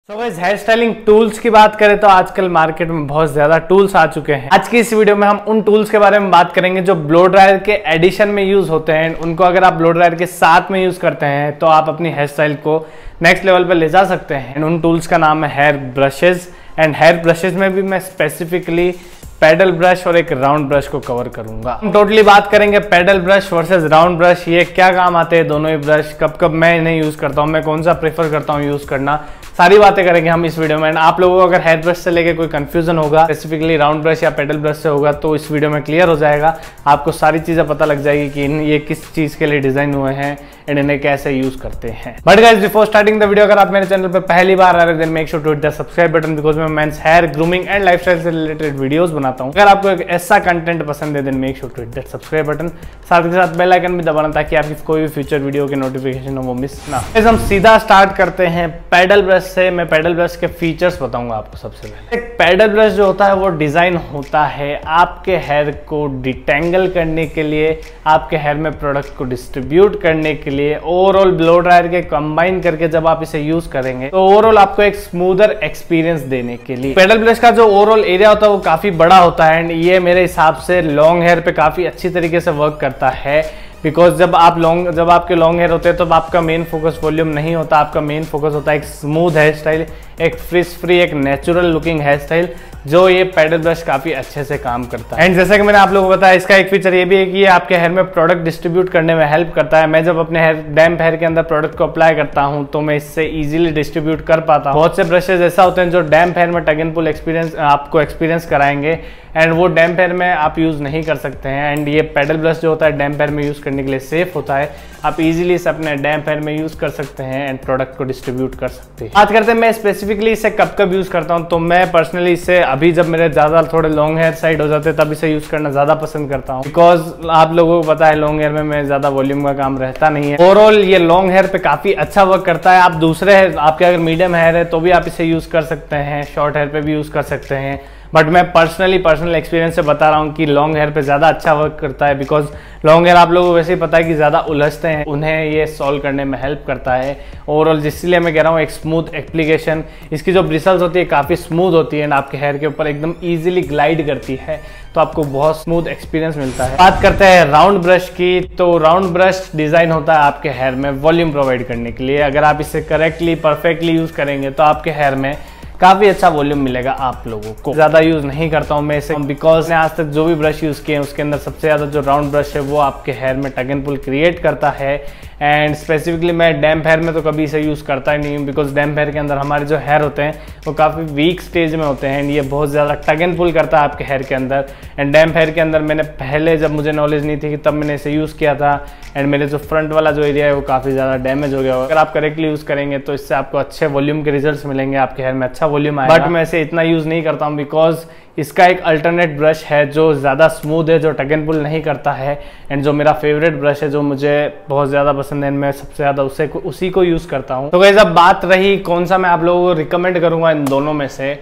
तो guys hair styling tools की बात करें तो आजकल मार्केट में बहुत ज्यादा टूल्स आ चुके हैं। आज की इस वीडियो में हम उन टूल्स के बारे में बात करेंगे जो ब्लो ड्रायर के एडिशन में यूज होते हैं। उनको अगर आप ब्लो ड्रायर के साथ में यूज करते हैं तो आप अपनी हेयर स्टाइल को नेक्स्ट लेवल पर ले जा सकते हैं। उन टूल्स का नाम है hair brushes. And hair brushes में भी मैं स्पेसिफिकली पैडल ब्रश और एक राउंड ब्रश को कवर करूंगा। हम टोटली बात करेंगे paddle brush versus round brush, ये क्या काम आते हैं दोनों ही ब्रश, कब कब मैं इन्हें यूज करता हूँ, मैं कौन सा प्रेफर करता हूँ यूज करना, सारी बातें करेंगे हम इस वीडियो में। एंड आप लोगों को अगर हेयर ब्रश से लेके कोई कंफ्यूजन होगा स्पेसिफिकली राउंड ब्रश या पैडल ब्रश से होगा तो इस वीडियो में क्लियर हो जाएगा। आपको सारी चीजें पता लग जाएगी कि ये किस चीज के लिए डिजाइन हुए हैं एंड इन्हें कैसे यूज करते हैं। But guys before starting the video, अगर आप मेरे चैनल पर पहली बार आ रहे हैं then make sure to hit the subscribe button, because मैं men's hair grooming and lifestyle से रिलेटेड वीडियोस बनाता हूं। अगर आपको एक ऐसा कंटेंट पसंद है then make sure to hit the subscribe button, साथ के साथ बेल आइकन भी दबाना ताकि आपकी कोई भी फ्यूचर वीडियो के नोटिफिकेशन हो वो मिस ना हो। हम सीधा स्टार्ट करते हैं पैडल ब्रश से। मैं पैडल ब्रश के फीचर्स बताऊंगा आपको। सबसे पहले एक पैडल ब्रश जो होता है वो डिजाइन होता है आपके हेयर को डिटेंगल करने के लिए, आपके हेयर में प्रोडक्ट को डिस्ट्रीब्यूट करने के लिए, ओवरऑल ब्लो ड्रायर के कंबाइन करके जब आप इसे यूज करेंगे तो ओवरऑल आपको एक स्मूदर एक्सपीरियंस देने के लिए। पैडल ब्रश का जो ओवरऑल एरिया होता है वो काफी बड़ा होता है एंड ये मेरे हिसाब से लॉन्ग हेयर पे काफी अच्छी तरीके से वर्क करता है। बिकॉज जब आपके लॉन्ग हेयर होते हैं तो आपका मेन फोकस वॉल्यूम नहीं होता, आपका मेन फोकस होता है एक स्मूथ हेयर स्टाइल, एक फ्रिज फ्री, एक नेचुरल लुकिंग हेयर स्टाइल, जो ये पैडल ब्रश काफी अच्छे से काम करता है। एंड जैसा कि मैंने आप लोगों को बताया, इसका एक फीचर ये भी है कि ये आपके हेयर में प्रोडक्ट डिस्ट्रीब्यूट करने में हेल्प करता है। मैं जब अपने डैम्प हेयर के अंदर प्रोडक्ट को अप्लाई करता हूं तो मैं इससे इजीली डिस्ट्रीब्यूट कर पाता हूं। बहुत से ब्रशेज ऐसा होते हैं जो डैम्प हेयर में टग एंड पुल आपको एक्सपीरियंस कराएंगे एंड वो डैम्प हेयर में आप यूज नहीं कर सकते हैं। एंड ये पैडल ब्रश जो होता है डैम्प हेयर में यूज करने के लिए सेफ होता है, आप इजीली इसे अपने डैम्प हेयर में यूज कर सकते हैं एंड प्रोडक्ट को डिस्ट्रीब्यूट कर सकते हैं। बात करते हैं मैं स्पेसिफिकली इसे कब कब यूज करता हूं, तो मैं पर्सनली इसे अभी जब मेरे ज्यादा थोड़े लॉन्ग हेयर साइड हो जाते हैं तब इसे यूज करना ज्यादा पसंद करता हूं। बिकॉज आप लोगों को पता है लॉन्ग हेयर में ज्यादा वॉल्यूम का काम रहता नहीं है। ओवरऑल ये लॉन्ग हेयर पे काफी अच्छा वर्क करता है। आप दूसरे आपके अगर मीडियम हेयर है तो भी आप इसे यूज कर सकते हैं, शॉर्ट हेयर पे भी यूज कर सकते हैं, बट मैं पर्सनल एक्सपीरियंस से बता रहा हूँ कि लॉन्ग हेयर पे ज़्यादा अच्छा वर्क करता है। बिकॉज लॉन्ग हेयर आप लोगों को वैसे ही पता है कि ज़्यादा उलझते हैं, उन्हें ये सॉल्व करने में हेल्प करता है ओवरऑल, जिसलिए मैं कह रहा हूँ एक स्मूथ एप्लीकेशन। इसकी जो ब्रिसल्स होती है काफ़ी स्मूथ होती है एंड आपके हेयर के ऊपर एकदम ईजिली ग्लाइड करती है, तो आपको बहुत स्मूथ एक्सपीरियंस मिलता है। बात करते हैं राउंड ब्रश की, तो राउंड ब्रश डिज़ाइन होता है आपके हेयर में वॉल्यूम प्रोवाइड करने के लिए। अगर आप इसे करेक्टली परफेक्टली यूज़ करेंगे तो आपके हेयर में काफी अच्छा वॉल्यूम मिलेगा आप लोगों को। ज्यादा यूज नहीं करता हूं मैं इसे बिकॉज मैं आज तक जो भी ब्रश यूज किए हैं उसके अंदर सबसे ज्यादा जो राउंड ब्रश है वो आपके हेयर में टग एंड पुल क्रिएट करता है। एंड स्पेसिफिकली मैं डैम्प हेयर में तो कभी इसे यूज करता ही नहीं हूँ, बिकॉज डैम्प हेयर के अंदर हमारे जो हेयर होते हैं वो काफी वीक स्टेज में होते हैं एंड ये बहुत ज्यादा टग एंड पुल करता है आपके हेयर के अंदर। एंड डैम्प हेयर के अंदर मैंने पहले जब मुझे नॉलेज नहीं थी कि तब मैंने इसे यूज किया था एंड मेरे जो फ्रंट वाला जो एरिया है वो काफी ज्यादा डैमेज हो गया। अगर आप करेक्टली यूज करेंगे तो इससे आपको अच्छे वॉल्यूम के रिजल्ट्स मिलेंगे, आपके हेयर में अच्छा वॉल्यूम आएगा। बट मैं इसे इतना यूज नहीं करता हूँ बिकॉज इसका एक अल्टरनेट ब्रश है जो ज़्यादा स्मूथ है, जो टग एंड पुल नहीं करता है एंड जो मेरा फेवरेट ब्रश है जो मुझे बहुत ज़्यादा पसंद है, मैं सबसे ज़्यादा उसी को यूज़ करता हूँ। तो गाइस अब बात रही कौन सा मैं आप लोगों को रिकमेंड करूँगा इन दोनों में से,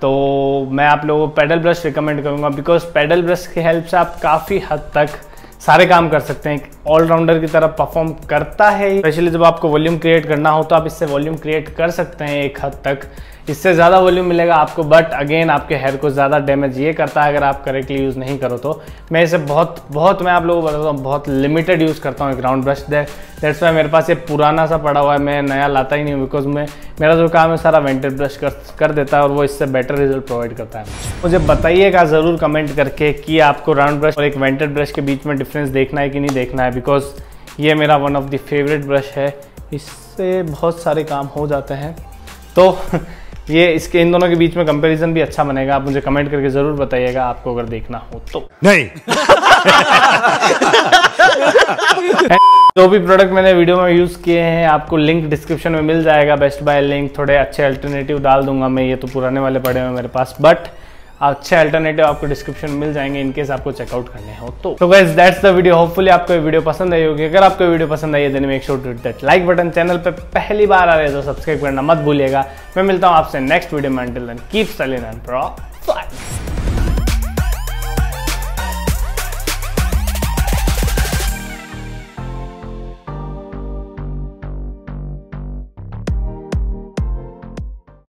तो मैं आप लोगों को पैडल ब्रश रिकमेंड करूँगा। बिकॉज पैडल ब्रश की हेल्प से आप काफ़ी हद तक सारे काम कर सकते हैं, ऑलराउंडर की तरह परफॉर्म करता है। स्पेशली जब आपको वॉल्यूम क्रिएट करना हो तो आप इससे वॉल्यूम क्रिएट कर सकते हैं एक हद तक, इससे ज़्यादा वॉल्यूम मिलेगा आपको, बट अगेन आपके हेयर को ज़्यादा डैमेज ये करता है अगर आप करेक्टली यूज़ नहीं करो तो। मैं इसे बहुत मैं आप लोगों को बताता हूँ बहुत लिमिटेड यूज़ करता हूँ एक राउंड ब्रश। दैट्स वाई मेरे पास ये पुराना सा पड़ा हुआ है, मैं नया लाता ही नहीं हूँ बिकॉज मेरा जो काम है सारा वेंटेड ब्रश कर देता है और वो इससे बेटर रिजल्ट प्रोवाइड करता है। मुझे बताइएगा ज़रूर कमेंट करके कि आपको राउंड ब्रश और एक वेंटेड ब्रश के बीच में डिफरेंस देखना है कि नहीं देखना है, बिकॉज ये मेरा one of the favourite brush है, इससे बहुत सारे काम हो जाते हैं। तो ये इसके इन दोनों के बीच में कंपैरिजन भी अच्छा बनेगा। आप मुझे कमेंट करके जरूर बताइएगा आपको अगर देखना हो तो। नहीं जो भी प्रोडक्ट मैंने वीडियो में यूज किए हैं आपको लिंक डिस्क्रिप्शन में मिल जाएगा, बेस्ट बाय लिंक। थोड़े अच्छे अल्टरनेटिव डाल दूंगा मैं, ये तो पुराने वाले पड़े हुए मेरे पास, बट अच्छे अल्टरनेटिव आपको डिस्क्रिप्शन मिल जाएंगे इनकेस आपको चेकआउट करने हो तो guys that's the video. Hopefully आपको ये वीडियो पसंद आई होगी। अगर आपको वीडियो पसंद आई है then make sure to hit that like button. Channel पे पहली बार आ रहे हो तो सब्सक्राइब करना मत भूलिएगा। मैं मिलता हूँ आपसे नेक्स्ट वीडियो में। Until then keep styling and fly.